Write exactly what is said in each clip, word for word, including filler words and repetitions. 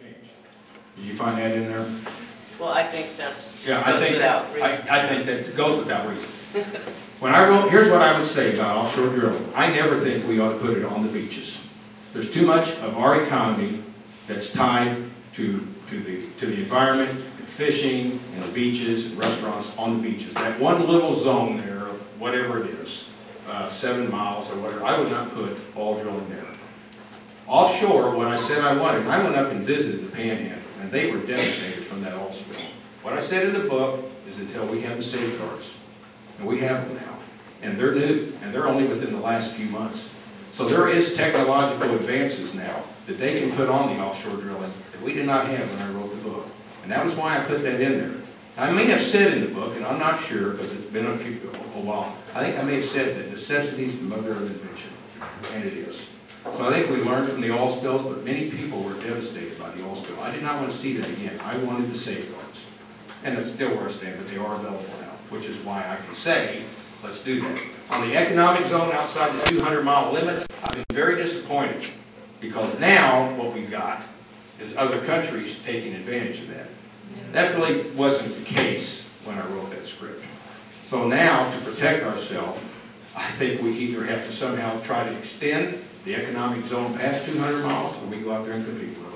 change. Did you find that in there? Well, I think that's yeah, goes I think without that, reason. I, I think that goes without reason. When I wrote, here's what I would say about offshore drilling. I never think we ought to put it on the beaches. There's too much of our economy that's tied to, to, the, to the environment, and fishing, and the beaches, and restaurants on the beaches. That one little zone there, of whatever it is, uh, seven miles or whatever, I would not put all drilling there. Offshore, when I said I wanted, I went up and visited the Panhandle, and they were devastated from that oil spill. What I said in the book is until we have the safeguards, and we have them now, and they're new, and they're only within the last few months. So there is technological advances now that they can put on the offshore drilling that we did not have when I wrote the book. And that was why I put that in there. I may have said in the book, and I'm not sure because it's been a, few, a while, I think I may have said that necessity is the mother of invention, and it is. So I think we learned from the oil spills, but many people were devastated by the oil spill. I did not want to see that again. I wanted the safeguards. And it's still where I stand, but they are available now, which is why I can say, let's do that. On the economic zone outside the two hundred mile limit, I've been very disappointed because now what we've got is other countries taking advantage of that. That really wasn't the case when I wrote that script. So now, to protect ourselves, I think we either have to somehow try to extend the economic zone past two hundred miles, or we go out there and compete with them.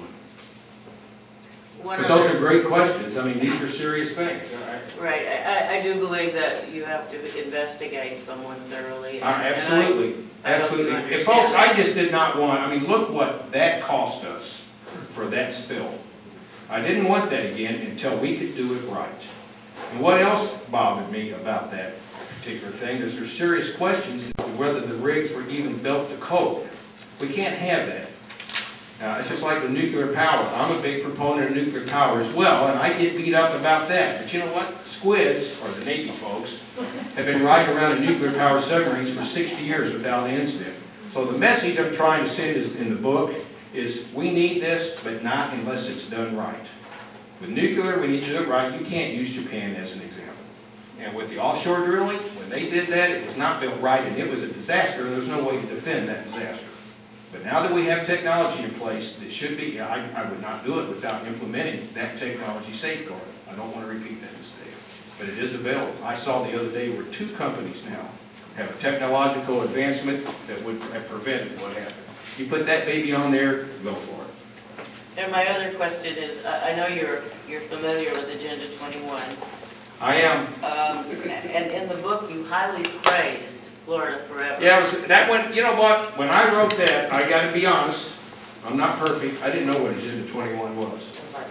One but those are great questions. I mean, these are serious things. Right. I, I do believe that you have to investigate someone thoroughly. And, uh, absolutely. and I, absolutely. I and folks, I just did not want, I mean, look what that cost us for that spill. I didn't want that again until we could do it right. And what else bothered me about that particular thing is there's serious questions as to whether the rigs were even built to code. We can't have that. Uh, it's just like the nuclear power. I'm a big proponent of nuclear power as well, and I get beat up about that. But you know what? Squids, or the Navy folks, have been riding around in nuclear power submarines for sixty years without an incident. So the message I'm trying to send is, in the book is we need this, but not unless it's done right. With nuclear, we need to do it right. You can't use Japan as an example. And with the offshore drilling, when they did that, it was not built right, and it was a disaster, and there's no way to defend that disaster. But now that we have technology in place that should be, I, I would not do it without implementing that technology safeguard. I don't want to repeat that mistake. But it is available. I saw the other day where two companies now have a technological advancement that would have prevented what happened. You put that baby on there, go for it. And my other question is, I know you're, you're familiar with Agenda twenty-one. I am. Um, and in the book, you highly praised Florida Forever. Yeah, it was, that one, you know what, when I wrote that, I got to be honest, I'm not perfect, I didn't know what Agenda twenty-one was.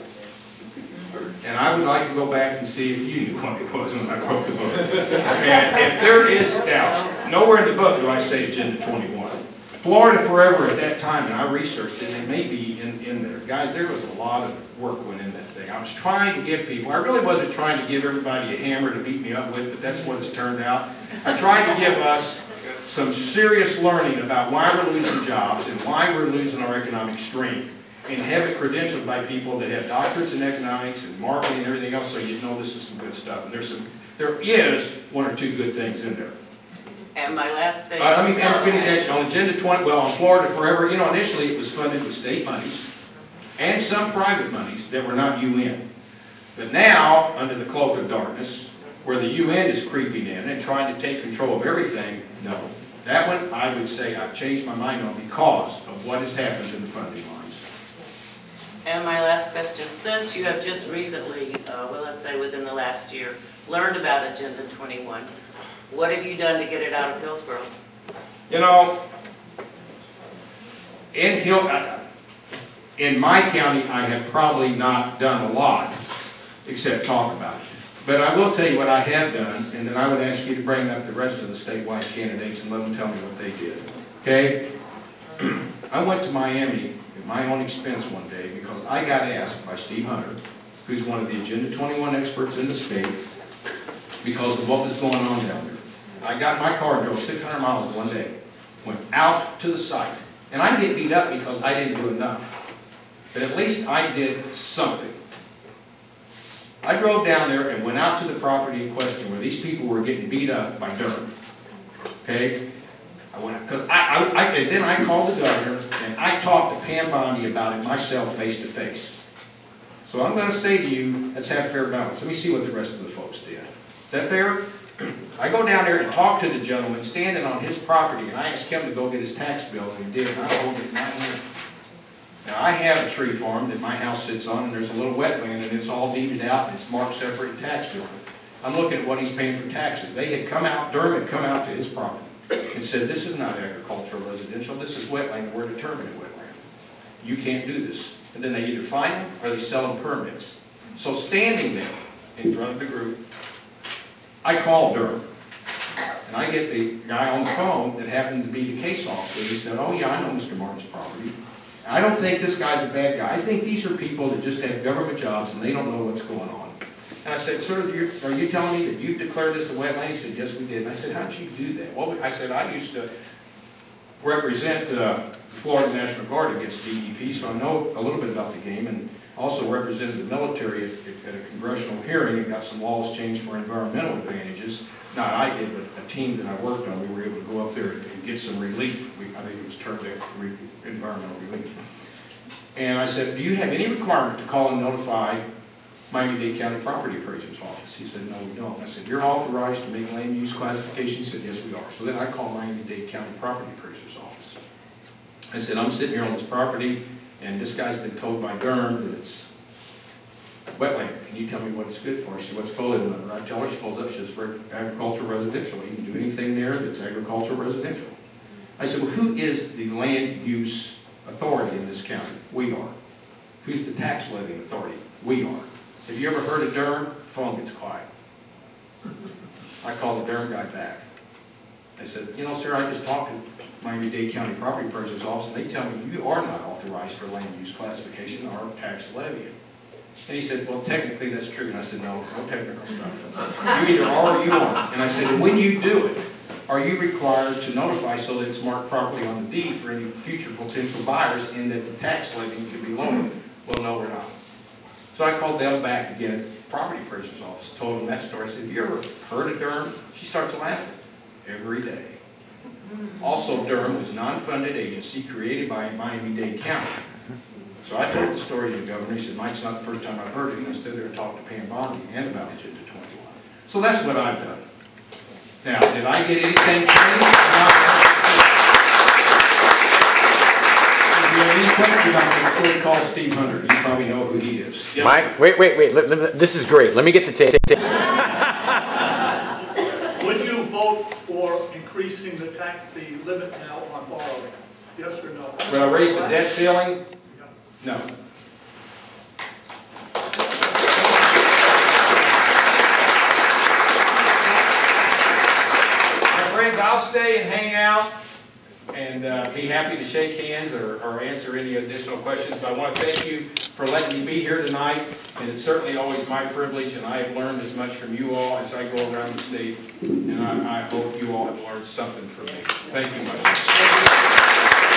And I would like to go back and see if you knew what it was when I wrote the book. And if there is doubt, nowhere in the book do I say Agenda twenty-one. Florida Forever at that time, and I researched it, and it may be in, in there. Guys, there was a lot of work went in that thing. I was trying to give people, I really wasn't trying to give everybody a hammer to beat me up with, but that's what it's turned out. I tried to give us some serious learning about why we're losing jobs and why we're losing our economic strength, and have it credentialed by people that have doctorates in economics and marketing and everything else, so you know this is some good stuff. And there's some, there is one or two good things in there. And my last thing. Uh, let me finish actually on Agenda twenty. Well, on Florida Forever, you know, initially it was funded with state monies and some private monies that were not U N. But now, under the cloak of darkness, where the U N is creeping in and trying to take control of everything, no. That one, I would say, I've changed my mind on because of what has happened to the funding lines. And my last question, since you have just recently, uh, well, let's say within the last year, learned about Agenda twenty-one, what have you done to get it out of Hillsborough? You know, in Hill, in my county, I have probably not done a lot except talk about it. But I will tell you what I have done, and then I would ask you to bring up the rest of the statewide candidates and let them tell me what they did. Okay? I went to Miami at my own expense one day because I got asked by Steve Hunter, who's one of the Agenda twenty-one experts in the state, because of what was going on down there. I got in my car and drove six hundred miles one day, went out to the site, and I get beat up because I didn't do enough. But at least I did something. I drove down there and went out to the property in question where these people were getting beat up by dirt. Okay? I went, cause I, I, I, and then I called the governor and I talked to Pam Bondi about it myself face to face. So I'm going to say to you, let's have fair balance. Let me see what the rest of the folks did. Is that fair? I go down there and talk to the gentleman standing on his property, and I ask him to go get his tax bill, and he did, and I hold it in my hand. Now, I have a tree farm that my house sits on, and there's a little wetland, and it's all deeded out, and it's marked separate tax bill. I'm looking at what he's paying for taxes. They had come out, Durham had come out to his property and said, this is not agricultural residential, this is wetland, we're determining wetland. You can't do this. And then they either fine them or they sell them permits. So standing there in front of the group, I called Durham, and I get the guy on the phone that happened to be the case officer. He said, oh yeah, I know Mister Martin's property. I don't think this guy's a bad guy. I think these are people that just have government jobs and they don't know what's going on. And I said, sir, are you telling me that you've declared this a wetland? He said, yes, we did. And I said, how did you do that? Well, I said, I used to represent uh, the Florida National Guard against D E P, so I know a little bit about the game, and also represented the military at, at a congressional hearing and got some laws changed for environmental advantages. Not I did, but a team that I worked on, we were able to go up there and get some relief. We, I think it was termed re environmental relief. And I said, do you have any requirement to call and notify Miami-Dade County Property Appraiser's Office? He said, no, we don't. I said, you're authorized to make land use classification? He said, yes, we are. So then I called Miami-Dade County Property Appraiser's Office. I said, I'm sitting here on this property, and this guy's been told by Durham that it's wetland. Can you tell me what it's good for? She said, what's foliage? And I tell her, she pulls up, she says, agricultural residential. You can do anything there that's agricultural residential. I said, well, who is the land use authority in this county? We are. Who's the tax levy authority? We are. Have you ever heard of Durham? The phone gets quiet. I called the Durham guy back. I said, you know, sir, I just talked to Miami-Dade County Property Appraiser's Office, and they tell me you are not authorized for land use classification or tax levy. And he said, well, technically that's true. And I said, no, no technical stuff. You either are or you aren't. And I said, and when you do it, are you required to notify so that it's marked properly on the deed for any future potential buyers and that the tax levy can be lowered? Well, no, we're not. So I called them back again at the property appraiser's office, told them that story. I said, have you ever heard of Durham? She starts laughing every day. Also, Durham was a non-funded agency created by Miami-Dade County. So I told the story to the governor. He said, Mike, it's not the first time I've heard it. I stood there and talked to Pam Bondi and about Agenda twenty-one. So that's what I've done. Now, did I get anything changed? If you have any questions about this, go call Steve Hunter. You probably know who he is. Yep. Mike, wait, wait, wait. Let, let, this is great. Let me get the tape. Would you vote for increasing the tax, the limit now on borrowing? Yes or no? Would I raise the debt ceiling? No. My friends, I'll stay and hang out and uh, be happy to shake hands or, or answer any additional questions. But I want to thank you for letting me be here tonight. And it's certainly always my privilege, and I have learned as much from you all as I go around the state. And I, I hope you all have learned something from me. Thank you much.